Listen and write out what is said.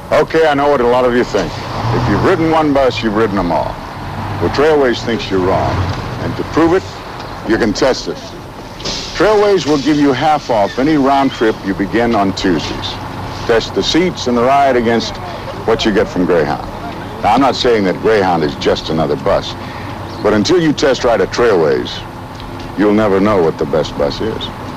Okay, I know what a lot of you think. If you've ridden one bus, you've ridden them all. Well, Trailways thinks you're wrong. And to prove it, you can test it. Trailways will give you half off any round trip you begin on Tuesdays. Test the seats and the ride against what you get from Greyhound. Now, I'm not saying that Greyhound is just another bus, but until you test ride a Trailways, you'll never know what the best bus is.